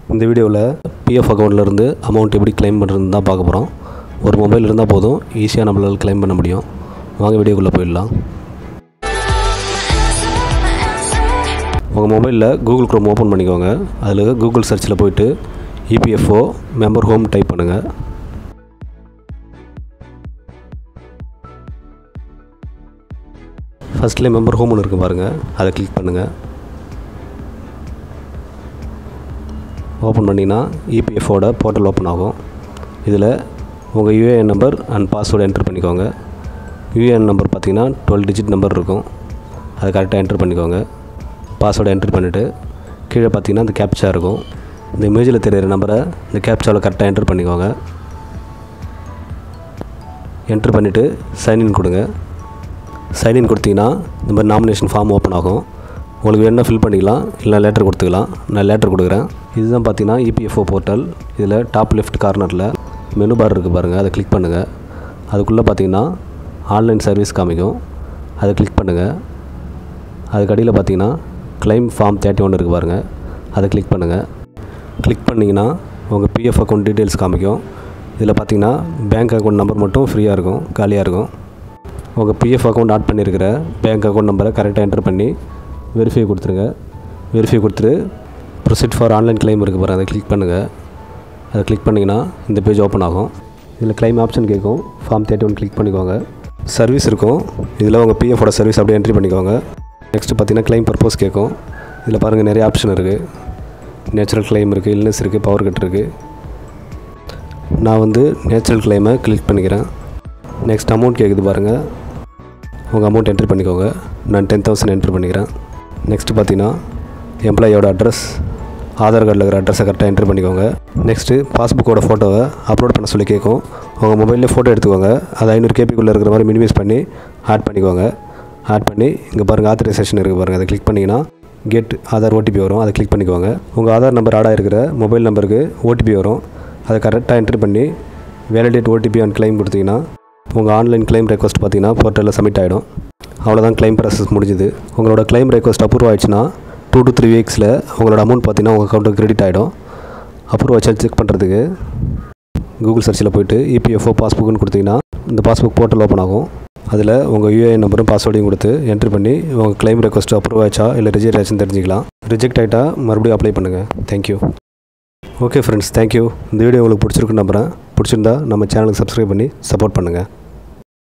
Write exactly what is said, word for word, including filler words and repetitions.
இந்த வீடியோவில் பிஎஃப் அக்கௌண்ட்லேருந்து அமௌண்ட் எப்படி கிளைம் பண்ணுறதுன்னு தான் பார்க்க போகிறோம். ஒரு மொபைல் இருந்தால் போதும், ஈஸியாக நம்மளால் கிளைம் பண்ண முடியும். வாங்க வீடியோக்குள்ளே போயிடலாம். உங்கள் மொபைலில் கூகுள் க்ரோம் ஓப்பன் பண்ணிக்கோங்க. அதில் கூகுள் சர்ச்சில் போய்ட்டு இபிஎஃப்ஓ மெம்பர் ஹோம் டைப் பண்ணுங்கள். ஃபஸ்ட்லேயே மெம்பர் ஹோம் ஒன்று இருக்குது பாருங்கள், அதை கிளிக் பண்ணுங்கள். ஓப்பன் பண்ணிங்கன்னா இபிஎஃப்ஓட போர்ட்டல் ஓப்பன் ஆகும். இதில் உங்கள் UAN number and password entry பண்ணிக்கோங்க. யூஏஎன் நம்பர் பார்த்திங்கன்னா டுவெல் டிஜிட் நம்பர் இருக்கும், அதை கரெக்டாக என்ட்ரு பண்ணிக்கோங்க. பாஸ்வேர்டை என்ட்ரு பண்ணிவிட்டு கீழே பார்த்திங்கன்னா இந்த கேப்ச்சா இருக்கும். இந்த இமேஜில் தெரிகிற நம்பரை இந்த கேப்ச்சாவில் கரெக்டாக என்ட்ரு பண்ணிக்கோங்க. என்ட்ரு பண்ணிவிட்டு சைன்இன் கொடுங்க. சைன்இன் கொடுத்தீங்கன்னா இந்த மாதிரி நாமினேஷன் ஃபார்ம் ஓப்பன் ஆகும். உங்களுக்கு வேணால் ஃபில் பண்ணிக்கலாம், இல்லை லேட்டர் கொடுத்துக்கலாம். நான் லேட்டர் கொடுக்குறேன். இதுதான் பார்த்தீங்கன்னா இபிஎஃப்ஓ போர்ட்டல். இதில் டாப் லெஃப்ட் கார்னரில் மெனு பார் இருக்குது பாருங்கள், அதை கிளிக் பண்ணுங்கள். அதுக்குள்ளே பார்த்தீங்கன்னா ஆன்லைன் சர்வீஸ் காமிக்கும், அதை கிளிக் பண்ணுங்கள். அதுக்கு அடியில் பார்த்தீங்கன்னா கிளைம் ஃபார்ம் தேர்ட்டி ஒன் இருக்குது பாருங்கள், அதை கிளிக் பண்ணுங்கள். கிளிக் பண்ணிங்கன்னா உங்கள் பிஎஃப் அக்கௌண்ட் டீட்டெயில்ஸ் காமிக்கும். இதில் பார்த்தீங்கன்னா பேங்க் அக்கௌண்ட் நம்பர் மட்டும் ஃப்ரீயாக இருக்கும், காலியாக இருக்கும். உங்கள் பிஎஃப் அக்கௌண்ட் ஆட் பண்ணியிருக்கிற பேங்க் அக்கௌண்ட் நம்பரை கரெக்டாக என்ட்ரு பண்ணி வெரிஃபை கொடுத்துருங்க. வெரிஃபை கொடுத்துட்டு ப்ரொசீட் ஃபார் ஆன்லைன் கிளைம் இருக்குது பாருங்கள், அதை கிளிக் பண்ணுங்கள். அதை கிளிக் பண்ணிங்கன்னா இந்த பேஜ் ஓப்பன் ஆகும். இதில் கிளைம் ஆப்ஷன் கேட்கும், ஃபார்ம் தேர்ட்டி ஒன் கிளிக் பண்ணிக்கோங்க. சர்வீஸ் இருக்கும், இதில் உங்கள் பிஎஃபோட சர்வீஸ் அப்படியே என்ட்ரி பண்ணிக்கோங்க. நெக்ஸ்ட்டு பார்த்தீங்கன்னா கிளைம் பர்பஸ் கேட்கும். இதில் பாருங்கள் நிறைய ஆப்ஷன் இருக்குது. நேச்சுரல் கிளைம் இருக்குது, இல்னஸ் இருக்குது, பவர் கட் இருக்குது. நான் வந்து நேச்சுரல் கிளைமை கிளிக் பண்ணிக்கிறேன். நெக்ஸ்ட் அமௌண்ட் கேட்குது பாருங்கள், உங்கள் அமௌண்ட் என்ட்ரி பண்ணிக்கோங்க. நான் டென் தௌசண்ட் என்ட்ரி பண்ணிக்கிறேன். நெக்ஸ்ட்டு பார்த்தீங்கன்னா எம்ப்ளாயோட அட்ரஸ், ஆதார் கார்டில் இருக்கிற அட்ரஸை கரெக்டாக என்ட்ரி பண்ணிக்கோங்க. நெக்ஸ்ட்டு பாஸ்புக்கோட ஃபோட்டோவை அப்லோட் பண்ண சொல்லி கேட்கும். உங்கள் மொபைலில் ஃபோட்டோ எடுத்துக்கோங்க. அது ஐநூறு கேபிக்குள்ளே இருக்கிற மாதிரி மினிமைஸ் பண்ணி ஆட் பண்ணிக்கோங்க. ஆட் பண்ணி இங்கே பாருங்கள் ஆத்தரைசேஷன் இருக்குது பாருங்கள், அதை கிளிக் பண்ணிங்கன்னா கெட் ஆதார் ஓடிபி வரும், அதை கிளிக் பண்ணிக்கோங்க. உங்கள் ஆதார் நம்பர் ஆட் ஆகிருக்கிற மொபைல் நம்பருக்கு ஓடிபி வரும், அதை கரெக்டாக என்ட்ரி பண்ணி வேலிடேட் ஓடிபி அண்ட் கிளைம் கொடுத்தீங்கன்னா உங்கள் ஆன்லைன் கிளைம் ரெக்வஸ்ட் பார்த்தீங்கன்னா போர்ட்டலில் சப்மிட் ஆகிடும். அவ்வளோதான், கிளைம் ப்ராசஸ் முடிஞ்சுது. உங்களோட கிளைம் ரெக்வஸ்ட் அப்ரூவ் ஆகிடுச்சுன்னா டூ டு த்ரீ வீக்ஸில் உங்களோட அமௌண்ட் பார்த்தீங்கன்னா உங்கள் அக்கௌண்ட்டுக்கு கிரெடிட் ஆகிடும். அப்ரூவ் ஆச்சு செக் பண்ணுறதுக்கு கூகுள் சர்ச்சில் போய்ட்டு இபிஎஃப்ஓ பாஸ்புக்குன்னு கொடுத்தீங்கன்னா இந்த பாஸ்புக் போர்ட்டல் ஓப்பன் ஆகும். அதில் உங்கள் யூஏஎன் நம்பரும் பாஸ்வேர்டையும் கொடுத்து என்ட்ரி பண்ணி உங்கள் கிளைம் ரெக்வஸ்ட் அப்ரூவ் ஆச்சா இல்லை ரிஜெக்ட் ஆச்சுன்னு தெரிஞ்சிக்கலாம். ரிஜெக்ட் ஆகிட்டா மறுபடியும் அப்ளை பண்ணுங்கள். தேங்க்யூ. Okay friends, thank you. இந்த வீடியோ உங்களுக்கு பிடிச்சிருக்குன்னு நம்புகிறேன். பிடிச்சிருந்தா நம்ம சேனலுக்கு சப்ஸ்கிரைப் பண்ணி சப்போர்ட் பண்ணுங்கள்.